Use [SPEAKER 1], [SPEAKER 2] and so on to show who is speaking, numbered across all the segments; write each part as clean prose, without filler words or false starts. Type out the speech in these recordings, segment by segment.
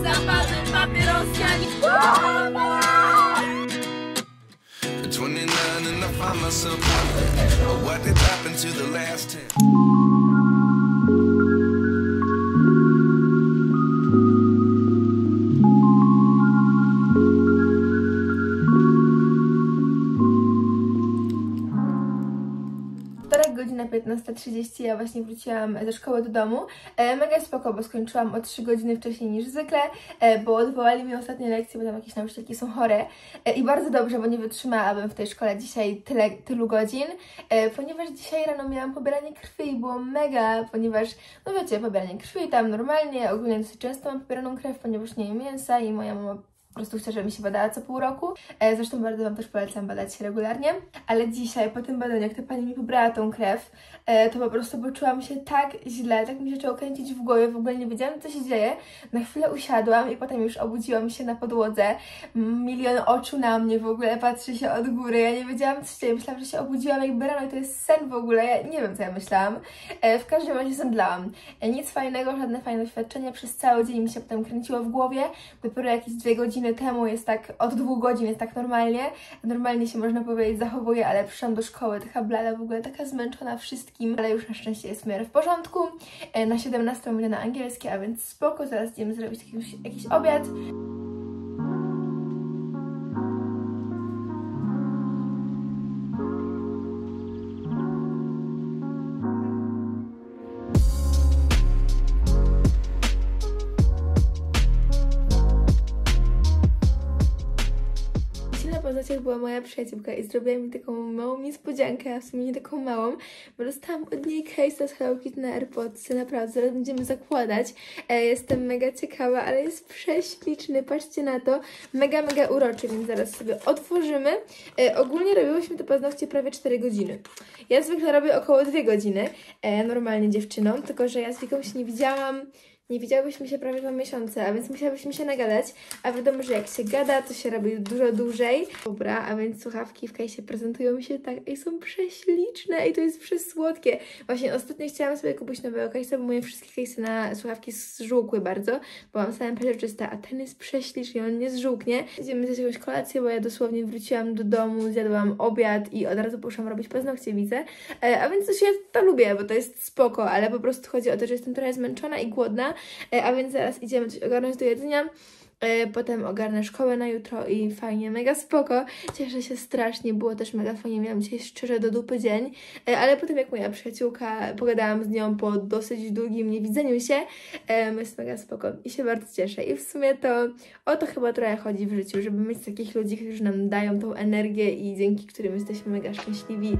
[SPEAKER 1] zaparzę papierosami.
[SPEAKER 2] 29 and I find myself wondering what did happen to the last 10.
[SPEAKER 3] Godzina 15:30, ja właśnie wróciłam ze szkoły do domu. Mega spoko, bo skończyłam o 3 godziny wcześniej niż zwykle, bo odwołali mi ostatnie lekcje, bo tam jakieś nauczycielki są chore. I bardzo dobrze, bo nie wytrzymałabym w tej szkole dzisiaj tylu godzin, ponieważ dzisiaj rano miałam pobieranie krwi i było mega, ponieważ, no wiecie, pobieranie krwi tam normalnie, ogólnie dosyć często mam pobieraną krew, ponieważ nie jem mięsa i moja mama po prostu chcę, żeby mi się badała co pół roku. Zresztą bardzo Wam też polecam badać się regularnie. Ale dzisiaj, po tym badaniu, jak ta pani mi pobrała tą krew, to po prostu poczułam się tak źle, tak mi się zaczęło kręcić w głowie, w ogóle nie wiedziałam, co się dzieje. Na chwilę usiadłam i potem już obudziłam się na podłodze. Milion oczu na mnie w ogóle, patrzy się od góry. Ja nie wiedziałam, co się dzieje. Myślałam, że się obudziłam jakby rano i to jest sen w ogóle. Ja nie wiem, co ja myślałam. W każdym razie zemdlałam. Nic fajnego, żadne fajne doświadczenie. Przez cały dzień mi się potem kręciło w głowie. Dopiero jakieś 2 godziny temu jest tak, od 2 godzin jest tak normalnie się można powiedzieć zachowuje, ale przyszłam do szkoły taka blada, w ogóle taka zmęczona wszystkim, ale już na szczęście jest w miarę w porządku. Na 17 idę na angielski, a więc spoko, zaraz idziemy zrobić jakiś obiad. Poznać, była moja przyjaciółka i zrobiła mi taką małą niespodziankę, a w sumie nie taką małą, bo dostałam od niej case'a z Hello Kitty na AirPodsy, naprawdę, zaraz będziemy zakładać. Jestem mega ciekawa, ale jest prześliczny, patrzcie na to, mega uroczy, więc zaraz sobie otworzymy. Ogólnie robiłyśmy te paznokcie prawie 4 godziny. Ja zwykle robię około 2 godziny, normalnie dziewczynom, tylko że ja z Wiką się nie widziałyśmy się prawie 2 miesiące, a więc musiałyśmy się nagadać, a wiadomo, że jak się gada, to się robi dużo dłużej. Dobra, a więc słuchawki w case'ie prezentują mi się tak i są prześliczne i to jest przesłodkie. Właśnie ostatnio chciałam sobie kupić nowego case'a, bo moje wszystkie case'y na słuchawki zżółkły bardzo, bo mam same przezroczyste, a ten jest prześliczny, on nie zżółknie. Idziemy zjeść jakąś kolację, bo ja dosłownie wróciłam do domu, zjadłam obiad i od razu poszłam robić paznokcie, widzę. A więc też ja to lubię, bo to jest spoko, ale po prostu chodzi o to, że jestem trochę zmęczona i głodna. A więc zaraz idziemy coś ogarnąć do jedzenia, potem ogarnę szkołę na jutro i fajnie, mega spoko, cieszę się strasznie, było też mega fajnie, miałam dzisiaj szczerze do dupy dzień, ale potem jak moja przyjaciółka, pogadałam z nią po dosyć długim niewidzeniu się, jest mega spoko i się bardzo cieszę i w sumie to o to chyba trochę chodzi w życiu, żeby mieć takich ludzi, którzy nam dają tą energię i dzięki którym jesteśmy mega szczęśliwi.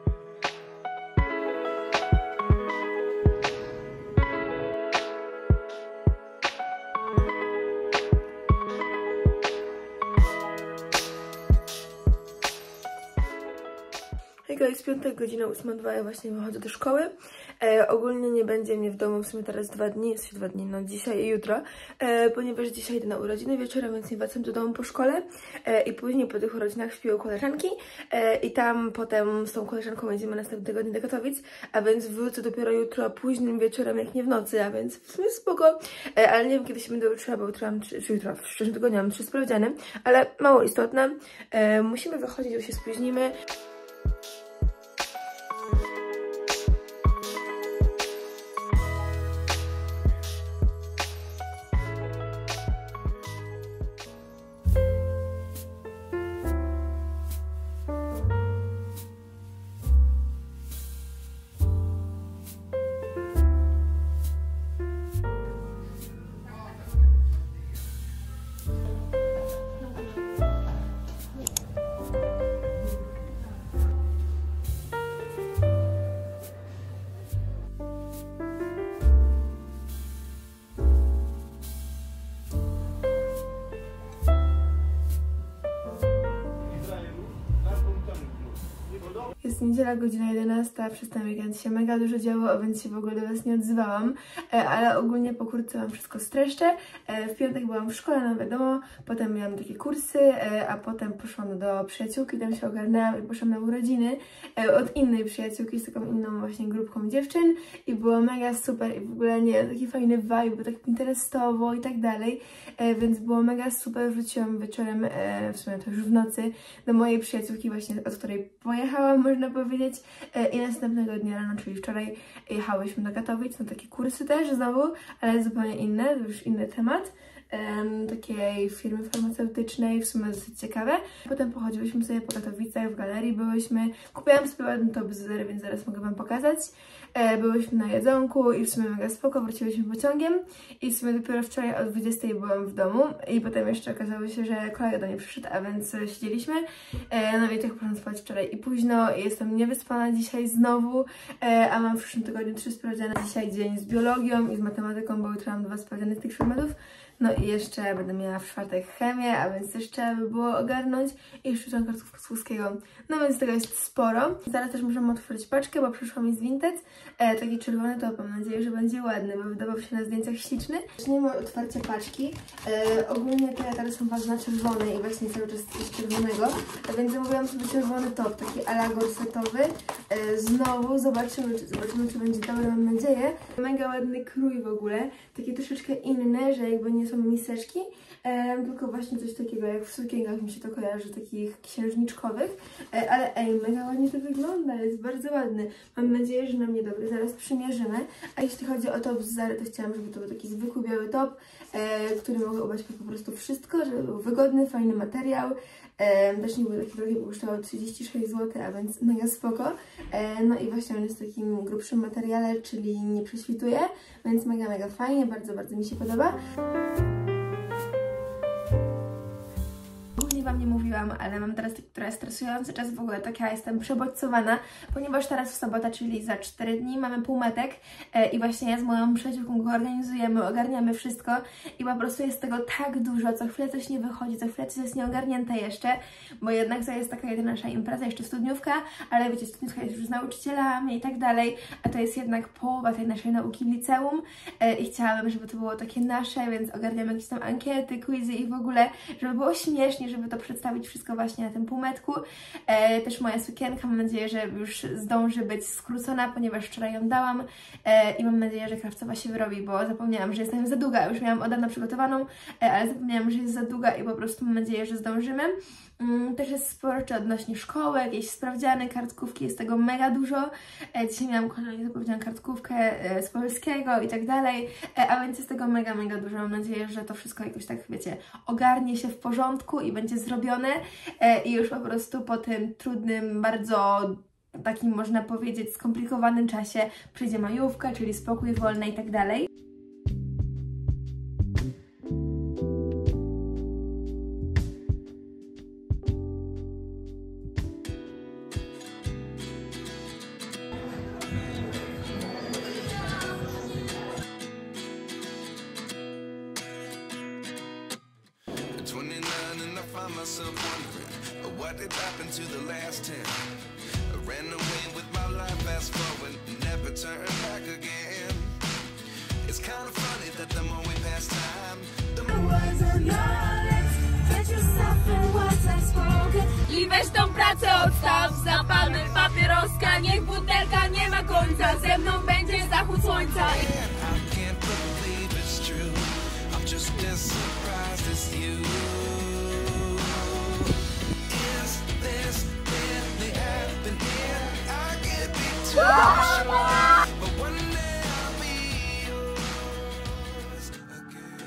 [SPEAKER 3] Jest 5 godzina 8:02, ja właśnie wychodzę do szkoły. Ogólnie nie będzie mnie w domu w sumie teraz 2 dni, jest 2 dni, no dzisiaj i jutro, ponieważ dzisiaj idę na urodziny wieczorem, więc nie wracam do domu po szkole i później po tych urodzinach śpię u koleżanki i tam potem z tą koleżanką jedziemy następnego dnia do Katowic, a więc wrócę dopiero jutro późnym wieczorem, jak nie w nocy, a więc w sumie spoko, ale nie wiem kiedy się będę uczyła, bo jutro mam jutro, w przyszłym tygodniu mam 3 sprawdziany, ale mało istotne, musimy wychodzić, bo się spóźnimy. niedziela, godzina 11, przez ten weekend się mega dużo działo, więc się w ogóle do Was nie odzywałam, ale ogólnie pokrótce wszystko streszczę. W piątek byłam w szkole, no wiadomo, potem miałam takie kursy, a potem poszłam do przyjaciółki, tam się ogarnęłam i poszłam na urodziny od innej przyjaciółki z taką inną właśnie grupką dziewczyn i było mega super i w ogóle nie, taki fajny vibe, był tak pinterestowo i tak dalej, więc było mega super. Wróciłam wieczorem, w sumie to już w nocy, do mojej przyjaciółki właśnie, od której pojechałam, można powiedzieć, i następnego dnia rano, czyli wczoraj, jechałyśmy do Katowic na takie kursy też znowu, ale zupełnie inne, to już inny temat. Takiej firmy farmaceutycznej, w sumie dosyć ciekawe. Potem pochodziłyśmy sobie po Katowicach, w galerii byłyśmy. Kupiłam sobie ładny top z zery, więc zaraz mogę Wam pokazać. Byłyśmy na jedzonku i w sumie mega spoko, wróciłyśmy pociągiem i w sumie dopiero wczoraj o 20 byłam w domu i potem jeszcze okazało się, że kolega do mnie przyszedł, a więc siedzieliśmy. No i tak poszłam spać wczoraj i późno i jestem niewyspana dzisiaj znowu, a mam w przyszłym tygodniu 3 sprawdziany. Dzisiaj dzień z biologią i z matematyką, bo jutro mam 2 sprawdziany z tych przedmiotów. No i jeszcze będę miała w czwartek chemię, a więc też trzeba by było ogarnąć. I jeszcze tam kartkówkę z Słuskiego. No więc tego jest sporo. Zaraz też możemy otworzyć paczkę, bo przyszła mi z Vinted. Taki czerwony top, mam nadzieję, że będzie ładny, bo wydawał się na zdjęciach śliczny. Zaczniemy od otwarcia paczki. Ogólnie te teraz są bardzo na czerwone i właśnie cały czas coś czerwonego. Więc zamówiłam sobie czerwony top, taki a la gorsetowy. Znowu zobaczymy, czy będzie dobry, mam nadzieję. Mega ładny krój w ogóle. Taki troszeczkę inny, że jakby nie są miseczki, tylko właśnie coś takiego jak w sukienkach mi się to kojarzy, takich księżniczkowych, ale mega ładnie to wygląda, jest bardzo ładny. Mam nadzieję, że na mnie dobry, zaraz przymierzymy. A jeśli chodzi o top z Zary, to chciałam, żeby to był taki zwykły biały top, który mogę ubrać po prostu wszystko, żeby był wygodny, fajny materiał. Też nie był taki drogi, bo kosztował 36 zł, a więc mega spoko. No i właśnie on jest w takim grubszym materiale, czyli nie prześwituje, więc mega fajnie, bardzo mi się podoba. Wam nie mówiłam, ale mam teraz taki trochę stresujący czas w ogóle, tak ja jestem przebodźcowana, ponieważ teraz w sobotę, czyli za 4 dni mamy półmetek i właśnie ja z moją przyjaciółką go organizujemy, ogarniamy wszystko i po prostu jest tego tak dużo, co chwilę coś nie wychodzi, co chwilę coś jest nieogarnięte jeszcze, bo jednak to jest taka jedyna nasza impreza, jeszcze studniówka, ale wiecie, studniówka jest już z nauczycielami i tak dalej, a to jest jednak połowa tej naszej nauki w liceum i chciałabym, żeby to było takie nasze, więc ogarniamy jakieś tam ankiety, quizy i w ogóle, żeby było śmiesznie, żeby to przedstawić wszystko właśnie na tym półmetku. Też moja sukienka, mam nadzieję, że już zdąży być skrócona, ponieważ wczoraj ją dałam i mam nadzieję, że krawcowa się wyrobi, bo zapomniałam, że jestem za długa. Już miałam od dawna przygotowaną, ale zapomniałam, że jest za długa i po prostu mam nadzieję, że zdążymy. Też jest sporo rzeczy odnośnie szkoły, jakieś sprawdziany, kartkówki, jest tego mega dużo. Dzisiaj miałam kolejną zapowiedzianą kartkówkę z polskiego i tak dalej, a więc jest tego mega dużo. Mam nadzieję, że to wszystko jakoś tak, wiecie, ogarnie się w porządku i będzie zrobione i już po prostu po tym trudnym, bardzo takim, można powiedzieć, skomplikowanym czasie przyjdzie majówka, czyli spokój wolny i tak dalej.
[SPEAKER 2] Myself wondering what did happen to the last 10. I ran away with my life, fast forward, never turn back again. It's kind of funny that the more we pass time, the
[SPEAKER 1] I weź tą pracę odstaw, zapalmy papieroska, niech butelka nie ma końca, ze mną będzie zachód słońca.
[SPEAKER 2] I can't believe it's true, I'm just as surprised as you. But one day I'll be yours again.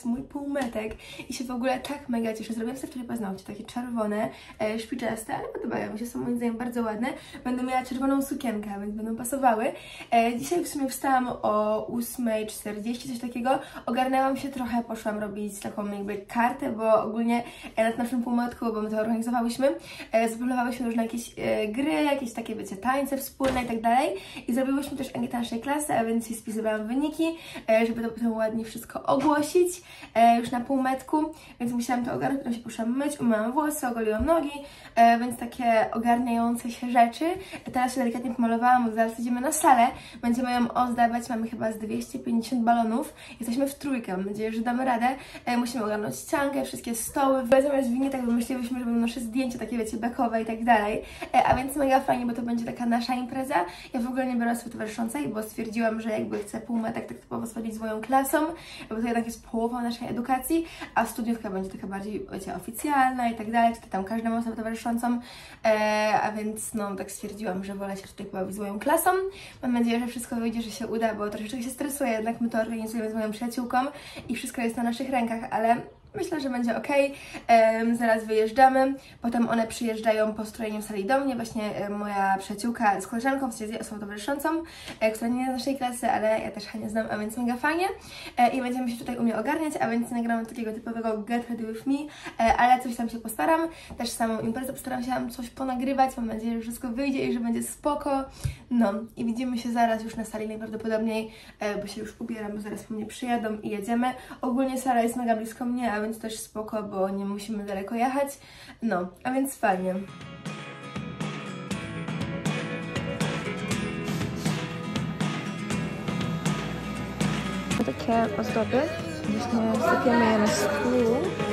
[SPEAKER 3] jest mój półmetek i się w ogóle tak mega cieszę. Zrobiłam sobie wczoraj paznokcie, takie czerwone, szpiczaste, ale podobają mi się, są moim zdaniem bardzo ładne. Będę miała czerwoną sukienkę, więc będą pasowały. Dzisiaj w sumie wstałam o 8:40, coś takiego. Ogarnęłam się trochę, poszłam robić taką jakby kartę, bo ogólnie na naszym półmetku, bo my to organizowałyśmy, zaplanowałyśmy już na jakieś gry, jakieś takie, wiecie, tańce wspólne i tak dalej. I zrobiłyśmy też ankietę naszej klasy, a więc spisywałam wyniki, żeby to potem ładnie wszystko ogłosić już na półmetku, więc musiałam to ogarnąć, potem się poszłam myć, umyłam włosy, ogoliłam nogi, więc takie ogarniające się rzeczy. Teraz się delikatnie pomalowałam, bo zaraz idziemy na salę, będziemy ją ozdabiać, mamy chyba z 250 balonów, jesteśmy w trójkę, mam nadzieję, że damy radę. Musimy ogarnąć ściankę, wszystkie stoły, zamiast winitek wymyśliłyśmy, że będą nasze zdjęcia takie, wiecie, bekowe i tak dalej, a więc mega fajnie, bo to będzie taka nasza impreza. Ja w ogóle nie biorę sobie towarzyszącej, bo stwierdziłam, że jakby chcę półmetek tak typowo spędzić z moją klasą, bo to jednak jest połowa naszej edukacji, a studiówka będzie taka bardziej, wiecie, oficjalna i tak dalej, tutaj tam każda ma osobę towarzyszącą, a więc no tak stwierdziłam, że wolę się tutaj pobawić z moją klasą. Mam nadzieję, że wszystko wyjdzie, że się uda, bo troszeczkę się stresuję, jednak my to organizujemy z moją przyjaciółką i wszystko jest na naszych rękach, ale myślę, że będzie ok. Zaraz wyjeżdżamy, potem one przyjeżdżają po strojeniu sali do mnie, właśnie moja przyjaciółka z koleżanką, w sensie z osobą towarzyszącą, która nie jest z naszej klasy, ale ja też Hanię znam, a więc mega fajnie. I będziemy się tutaj u mnie ogarniać, a więc nagramy takiego typowego Get Ready With Me, ale coś tam się postaram. Też samą imprezę postaram się tam coś ponagrywać, mam nadzieję, że wszystko wyjdzie i że będzie spoko. No i widzimy się zaraz już na sali najprawdopodobniej, bo się już ubieram, bo zaraz po mnie przyjadą i jedziemy. Ogólnie sala jest mega blisko mnie, a więc też spoko, bo nie musimy daleko jechać. No, a więc fajnie. Takie ozdoby. Właśnie sypiemy je na stół.